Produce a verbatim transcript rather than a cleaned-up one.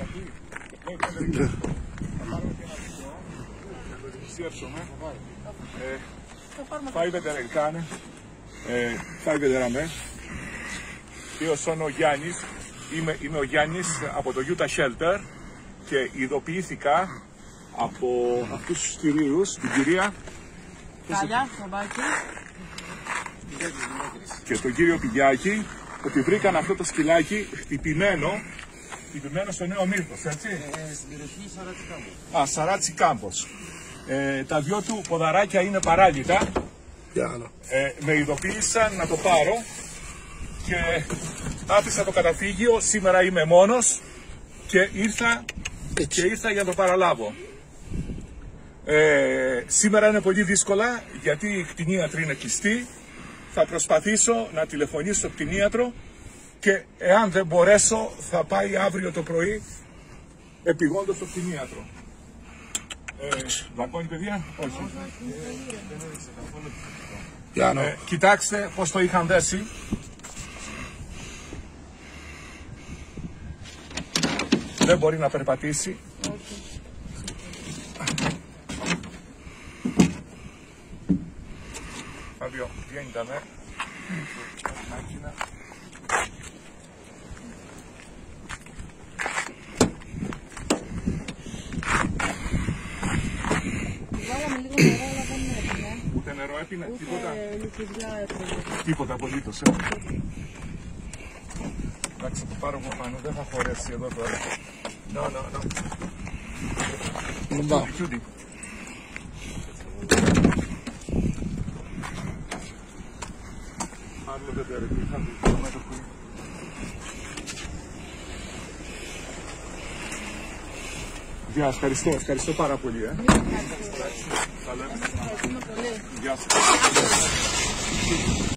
Fai vedere il cane, ε, fai vedere a me. Io sono Giannis, είμαι, είμαι ο Γιάννης από το Utah Shelter και ειδοποιήθηκα από αυτούς τους κυρίους, την κυρία Καλιά, Σαμπάκη και τον κύριο Πηγιάκη, ότι βρήκαν αυτό το σκυλάκι χτυπημένο, χτυπημένο στο Νέο Μύρτος, έτσι. ε, στην περιοχή Σαράτσι Κάμπος. Α, Σαράτσι Κάμπος. Ε, τα δυο του ποδαράκια είναι παράλυτα. Ε, με ειδοποίησαν να το πάρω και άφησα το καταφύγιο. Σήμερα είμαι μόνος και ήρθα, και ήρθα για να το παραλάβω. Ε, σήμερα είναι πολύ δύσκολα γιατί οι κτηνίατροι είναι κλειστοί. Θα προσπαθήσω να τηλεφωνήσω στο κτηνίατρο και εάν δεν μπορέσω θα πάει αύριο το πρωί επειγόντως στο κτηνίατρο. Ε, δακώνει παιδιά, όχι. Ε, κοιτάξτε πως το είχαν δέσει. Δεν μπορεί να περπατήσει. Fabio, vieni da me. Macchina. Βάλαμε λίγο νερό, αλλά δεν έπινε. Ούτε νερό έπινε, τίποτα. Ούτε λουκιδιά έπινε. Τίποτα απολύτως, ε. Εντάξει, θα το πάρω από πάνω, δεν θα χωρέσει εδώ τώρα. No, no, no. Non va. Chiudi. Parlo vedere, lo metto qui. Γεια, ευχαριστώ, ευχαριστώ πάρα πολύ. Ε. Ευχαριστούμε πολύ. Γεια σας.